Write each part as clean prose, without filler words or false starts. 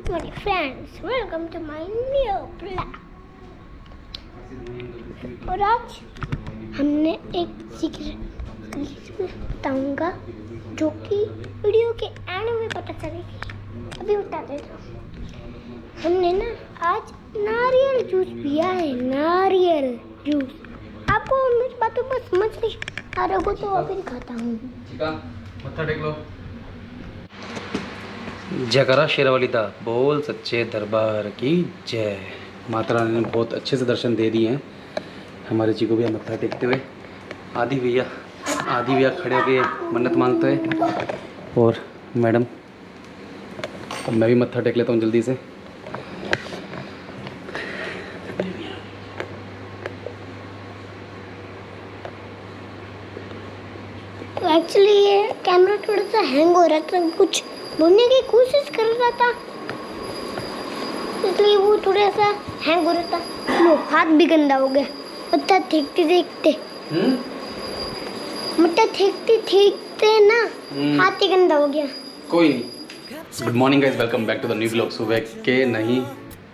my friends, welcome to my new vlog। और आज हमने एक सीक्रेट बताऊंगा जो कि वीडियो के एंड में पता चलेगी। अभी बता देता हूँ। हमने ना आज नारियल जूस पिया है, नारियल जूस। आपको मेरी बातों पर समझ नहीं आ रहा हो तो अभी दिखाता हूँ। मत्था टेक लो। जयकारा शेरावाली दा बोल सच्चे दरबार की जय। माता रानी ने बहुत अच्छे से दर्शन दे दिए हैं हमारे जी को भी। मत्था टेकते हुए आदि भैया खड़े होकर मन्नत मांगते हैं। और मैडम, अब मैं भी मत्था टेक लेता हूँ जल्दी से। तो एक्चुअली ये कैमरा थोड़ा सा हैंग हो रहा था, कुछ बोलने की कोशिश कर रहा था इसलिए वो थोड़ा सा हैंग हो रहा था। लो, हाथ भी गंदा हो गया मत्था देखते ना हाथ ही गंदा हो गया। कोई नहीं। Good morning guys, welcome back to the new blog. सुबह के नहीं,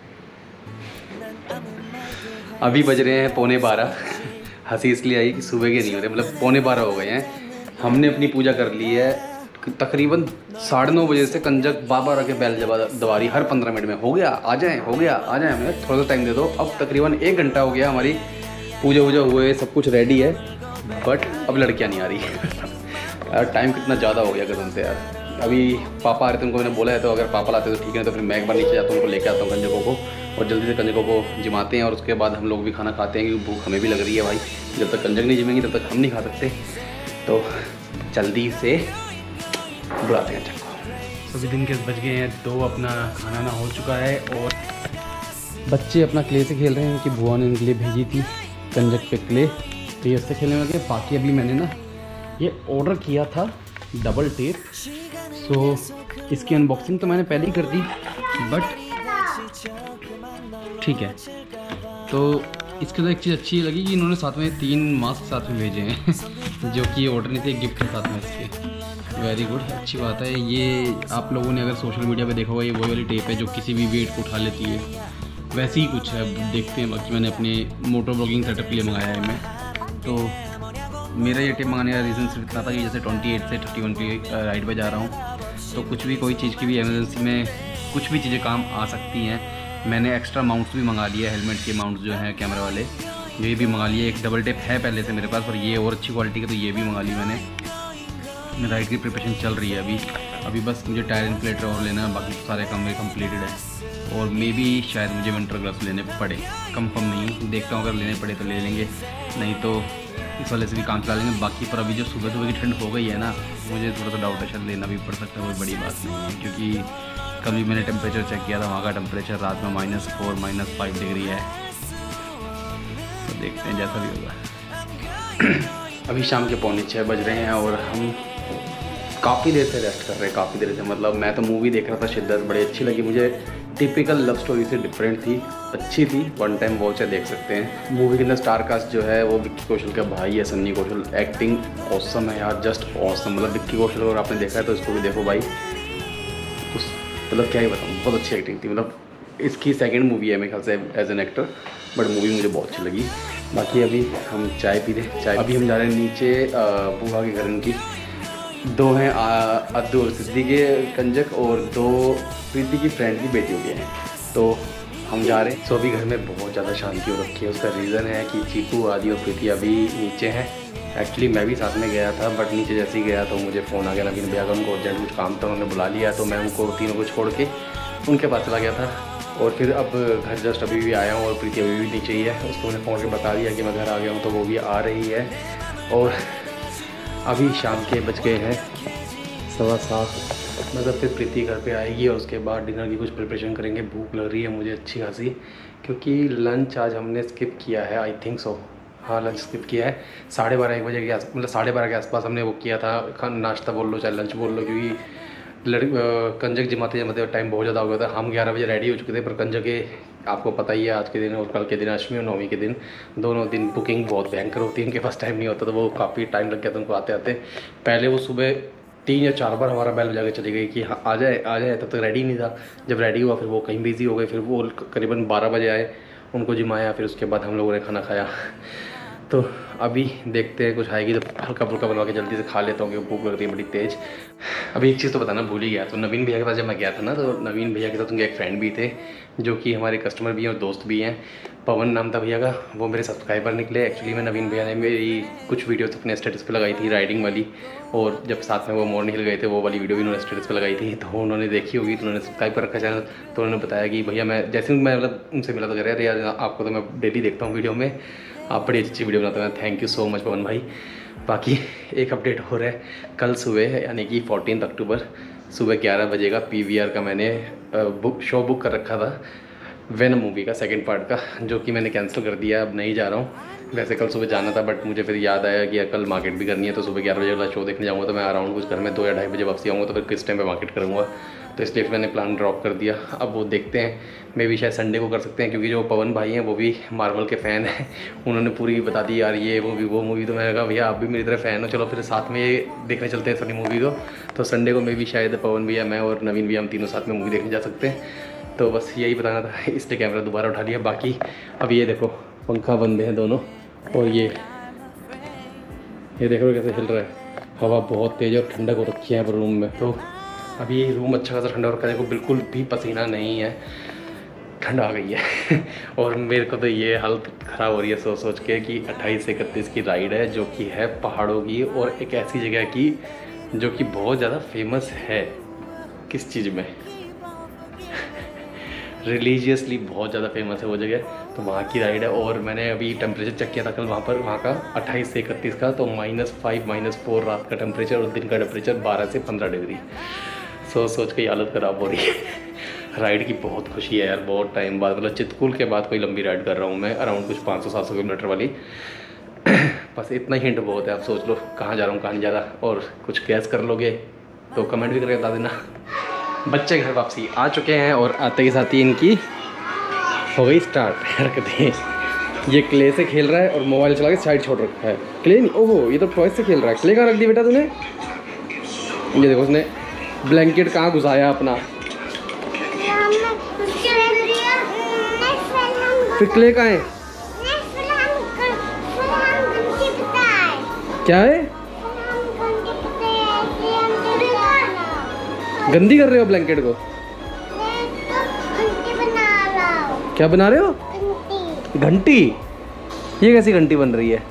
अभी बज रहे हैं 11:15। हंसी इसलिए आई कि सुबह के नहीं हो रहे, मतलब 11:15 हो गए हैं। हमने अपनी पूजा कर ली है। तकरीबन 9:30 बजे से कंजक बाबा रखे बैल दवारी हर 15 मिनट में। हो गया आ जाएं, हमें थोड़ा सा टाइम दे दो। अब तकरीबन 1 घंटा हो गया, हमारी पूजा हुए, सब कुछ रेडी है, बट अब लड़कियां नहीं आ रही। यार टाइम कितना ज़्यादा हो गया कसम से यार। अभी पापा आ रहे थे, उनको मैंने बोला है, तो अगर पापा लाते तो ठीक है, तो फिर मैं एक बार नीचे जाता हूँ, उनको लेकर आता हूँ कंजकों को, और जल्दी से कंजकों को जिमाते हैं। और उसके बाद हम लोग भी खाना खाते हैं, क्योंकि भूख हमें भी लग रही है भाई। जब तक कंजक नहीं जिमेंगी तब तक हम नहीं खा सकते, तो जल्दी से बुलाते हैं सबको। अभी दिन के बज गए हैं 2, अपना खाना ना हो चुका है और बच्चे अपना क्ले से खेल रहे हैं कि बुआ ने इनके लिए भेजी थी कंजक पे क्ले, तो ये उससे खेलने लगे। बाकी अभी मैंने ना ये ऑर्डर किया था डबल टेप, सो इसकी अनबॉक्सिंग तो मैंने पहले ही कर दी, बट ठीक है। तो इसके तो एक चीज़ अच्छी लगी कि इन्होंने साथ में 3 मास्क साथ में भेजे हैं जो कि ऑर्डर नहीं थे, गिफ्ट के साथ में इसके। वेरी गुड, अच्छी बात है। ये आप लोगों ने अगर सोशल मीडिया पे देखा होगा, ये वही वाली टेप है जो किसी भी वेट को उठा लेती है, वैसे ही कुछ है, देखते हैं। बाकी मैंने अपने मोटर ब्लॉगिंग सेटअप के लिए मंगाया है मैं। तो मेरा ये टेप मंगाने का रीज़न सिर्फ इतना था कि जैसे 28 से 31 की राइड पे जा रहा हूँ, तो कुछ भी कोई चीज़ की भी इमरजेंसी में कुछ भी चीज़ें काम आ सकती हैं। मैंने एक्स्ट्रा माउंट्स भी मंगा लिए, हेलमेट के माउंट्स जो हैं कैमरा वाले, ये भी मंगा लिए। एक डबल टेप है पहले से मेरे पास, और ये और अच्छी क्वालिटी का, तो ये भी मंगा ली मैंने। राइड की प्रिपरेशन चल रही है अभी बस मुझे टायर इन्फ्लेटर और लेना है, बाकी सारे काम मेरे कम्प्लीटेड है। और मे भी शायद मुझे विंटर ग्लव्स लेने पड़े, कंफर्म नहीं हूँ, देखता हूँ, अगर लेने पड़े तो ले लेंगे, नहीं तो इस वाले से भी काम चला लेंगे। बाकी पर अभी जो सुबह की ठंड हो गई है ना, मुझे थोड़ा सा डाउट है, शायद लेना भी पड़ सकता है, कोई बड़ी बात नहीं है। क्योंकि कल भी मैंने टेम्परेचर चेक किया था, वहाँ का टेम्परेचर रात में -4 -5 डिग्री है, तो देखते हैं जैसा भी होगा। अभी शाम के 5:45 बज रहे हैं और हम काफ़ी देर से रेस्ट कर रहे हैं, काफ़ी देर से। मतलब मैं तो मूवी देख रहा था शिद्दत, बड़ी अच्छी लगी मुझे। टिपिकल लव स्टोरी से डिफरेंट थी, अच्छी थी, 1 टाइम वॉच है, देख सकते हैं। मूवी के अंदर स्टार कास्ट जो है वो विक्की कौशल का भाई है, सन्नी कौशल। एक्टिंग ऑसम है यार, जस्ट ऑसम। मतलब विक्की कौशल अगर आपने देखा है तो इसको भी देखो भाई, उस मतलब क्या ही बताऊँ, बहुत अच्छी एक्टिंग थी। मतलब इसकी 2nd मूवी है मेरे ख्याल से as an actor, but movie मुझे बहुत अच्छी लगी। बाकी अभी हम चाय पी रहे, अभी हम जा रहे हैं नीचे बुआ के घर। उनकी 2 हैं, अद्दू और सिद्धि के कंजक, और 2 प्रीति की फ्रेंड की बेटी हो गए हैं, तो हम जा रहे हैं। सो अभी घर में बहुत ज़्यादा शांति हो रखी है। उसका रीज़न है कि चीकू, आदि और प्रीति अभी नीचे हैं। एक्चुअली मैं भी साथ में गया था, बट नीचे जैसे ही गया तो मुझे फ़ोन आ गया नवीन भैया का, उनको अर्जेंट कुछ काम था, उन्होंने बुला लिया, तो मैं उनको तीनों को छोड़ के उनके पास चला गया था। और फिर अब घर जस्ट अभी भी आया हूँ, और प्रीति अभी भी नीचे ही है। उसको मैंने फ़ोन कर बता दिया कि मैं घर आ गया हूँ, तो वो भी आ रही है। और अभी शाम के बज गए हैं 7:15, मतलब फिर प्रीति घर पे आएगी और उसके बाद डिनर की कुछ प्रिपरेशन करेंगे। भूख लग रही है मुझे अच्छी खासी, क्योंकि लंच आज हमने स्किप किया है, आई थिंक सो। हाँ, लंच स्किप किया है। 12:30 1 बजे के मतलब 12:30 के आसपास हमने वो किया था, नाश्ता बोल लो चाहे लंच बोल लो, क्योंकि कंजक जिमाते टाइम बहुत ज़्यादा हो गया था। हम 11 बजे रेडी हो चुके थे, पर कंजक के आपको पता ही है, आज के दिन और कल के दिन, अष्टमी और नवमी के दिन, दोनों दिन बुकिंग बहुत भयंकर होती है, इनके पास टाइम नहीं होता, तो वो काफ़ी टाइम लग गया था उनको आते आते। पहले वो सुबह 3 या 4 बार हमारा बैल बजा के चली गई कि हाँ आ जाए आ जाए, तब तक रेडी नहीं था। जब रेडी हुआ फिर वो कहीं बिज़ी हो गए, फिर वो करीबन 12 बजे आए, उनको जिमाया, फिर उसके बाद हम लोगों ने खाना खाया। तो अभी देखते हैं कुछ आएगी तो हल्का फुल्का बनवा के जल्दी से खा लेता हूँ क्योंकि भूख लग रही है बड़ी तेज़। अभी एक चीज़ तो बताना भूल ही गया, तो नवीन भैया के पास जब मैं गया था ना, तो नवीन भैया के साथ उनके एक फ्रेंड भी थे जो कि हमारे कस्टमर भी हैं और दोस्त भी हैं। पवन नाम था भैया का, वो मेरे सब्सक्राइबर निकले। एक्चुअली में नवीन भैया ने मेरी कुछ वीडियोस अपने स्टेटस पे लगाई थी राइडिंग वाली, और जब साथ में वो मोर निकल गए थे वो वाली वीडियो भी उन्होंने स्टेटस पे लगाई थी। तो उन्होंने देखी होगी, तो उन्होंने सब्सक्राइब कर रखा चैनल। तो उन्होंने बताया कि भैया मैं जैसे मैं मतलब उनसे मिला तो कह रहे थे यार आपको तो मैं डेली देखता हूँ वीडियो में, आप बड़ी अच्छी वीडियो बनाते हैं। Thank you so much Pawan भाई। बाकी एक अपडेट हो रहा है, कल सुबह यानी कि 14 अक्टूबर सुबह 11 बजे का PVR का मैंने शो बुक कर रखा था, वेनम मूवी का सेकंड पार्ट का, जो कि मैंने कैंसिल कर दिया, अब नहीं जा रहा हूँ। वैसे कल सुबह जाना था बट मुझे फिर याद आया कि कल मार्केट भी करनी है, तो सुबह 11 बजे वाला शो देखने जाऊँगा। तो मैं अराउंड कुछ घर में 2 या 2:30 बजे वापसी आऊँगा, तो फिर किस टाइम पे मार्केट करूँगा, तो इसलिए फिर मैंने प्लान ड्रॉप कर दिया। अब वो देखते हैं, मे भी शायद संडे को कर सकते हैं, क्योंकि जो पवन भाई हैं वो भी मार्वल के फ़ैन हैं। उन्होंने पूरी बता दी यार ये वो मूवी, तो मैंने कहा भैया आप भी मेरी तरह फ़ैन हो, चलो फिर साथ में देखने चलते हैं सारी मूवी को। तो संडे को मे भी शायद पवन भैया, मैं और नवीन भैया हम तीनों साथ में मूवी देखने जा सकते हैं। तो बस यही बताना था, इसलिए कैमरा दोबारा उठा लिया। बाकी अब ये देखो पंखा बंद है दोनों, और ये देखो कैसे हिल रहा है, हवा बहुत तेज़ और ठंडक हो रखी है रूम में। तो अभी ये रूम अच्छा खासा ठंडा हो रखा है, देखो बिल्कुल भी पसीना नहीं है, ठंड आ गई है। और मेरे को तो ये हालत ख़राब हो रही है सोच सोच के कि 28 से 31 की राइड है, जो कि है पहाड़ों की, और एक ऐसी जगह की जो कि बहुत ज़्यादा फेमस है। किस चीज़ में? रिलीजियसली बहुत ज़्यादा फेमस है वो जगह, तो वहाँ की राइड है। और मैंने अभी टेम्परेचर चेक किया था कल वहाँ का 28 से 31 का, तो -5 -4 रात का टेम्परेचर और दिन का टेम्परेचर 12 से 15 डिग्री। सोच के हालत ख़राब हो रही है। राइड की बहुत खुशी है यार, बहुत टाइम बाद, मतलब चितकुल के बाद कोई लंबी राइड कर रहा हूँ मैं, अराउंड कुछ 500-700 किलोमीटर वाली। बस इतना ही हिंट बहुत है, आप सोच लो कहाँ जा रहा हूँ कहाँ नहीं जा रहा। और कुछ गैस कर लोगे तो कमेंट भी करके बता देना। बच्चे घर वापसी आ चुके हैं और आते के साथ ही इनकी हो गई स्टार्ट हरकतें। ये क्ले से खेल रहा है और मोबाइल चला के साइड छोड़ रखा है। क्ले नहीं, ओहो ये तो टॉय से खेल रहा है। क्ले कहाँ रख दी बेटा तूने? ये देखो उसने ब्लैंकेट कहाँ घुसाया अपना। फिर क्ले कहाँ है? क्या है? गंदी कर रहे हो ब्लैंकेट को? क्या बना रहे हो? घंटी। ये कैसी घंटी बन रही है?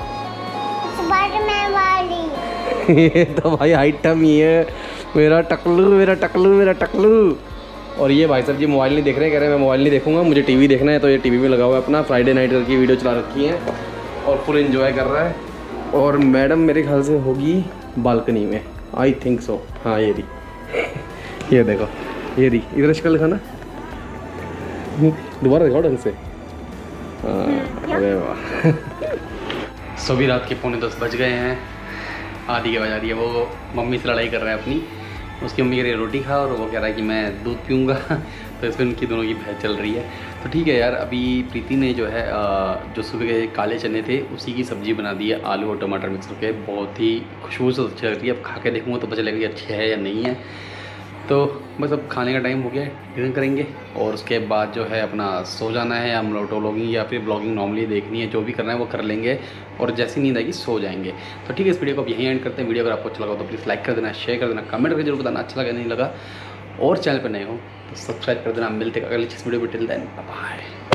ये तो भाई आइटम ही है। मेरा टकलू। और ये भाई साहब जी मोबाइल नहीं देख रहे हैं, कह रहे हैं मैं मोबाइल नहीं देखूंगा, मुझे टीवी देखना है। तो ये टीवी में लगा हुआ है अपना, फ्राइडे नाइट की वीडियो चला रखी है और फुल एंजॉय कर रहा है। और मैडम मेरे ख्याल से होगी बालकनी में, आई थिंक सो। हाँ ये रही, ये देखो ये रही, इधर शक्ल दिखाना, दोबारा दिखाओ ढंग से। अरे वाह। सो भी रात के 9:45 बज गए हैं, आधी के बजा रही है। वो मम्मी से लड़ाई कर रहा है अपनी, उसकी मम्मी कह रही है रोटी खा, और वो कह रहा है कि मैं दूध पीऊँगा। तो इसमें उनकी दोनों की बहस चल रही है। तो ठीक है यार, अभी प्रीति ने जो है जो सुबह के काले चने थे उसी की सब्ज़ी बना दी है, आलू और टमाटर मिक्स करके, बहुत ही खुशबू से अच्छी लग रही है। अब खा के देखूँगा तो पता चलेगा कि अच्छी है या नहीं है। तो बस अब खाने का टाइम हो गया है, डिनर करेंगे और उसके बाद जो है अपना सो जाना है, या मोटोलॉगिंग या फिर ब्लॉगिंग नॉर्मली देखनी है, जो भी करना है वो कर लेंगे और जैसी नींद आएगी सो जाएंगे। तो ठीक है, इस वीडियो को अब यहीं एंड करते हैं। वीडियो अगर आपको अच्छा लगा तो प्लीज़ लाइक कर देना, शेयर कर देना, कमेंट करके जरूर बताना अच्छा लगा नहीं लगा, और चैनल पर नए हो तो सब्सक्राइब कर देना। मिलते हैं अगली वीडियो में, टिल देन बाय।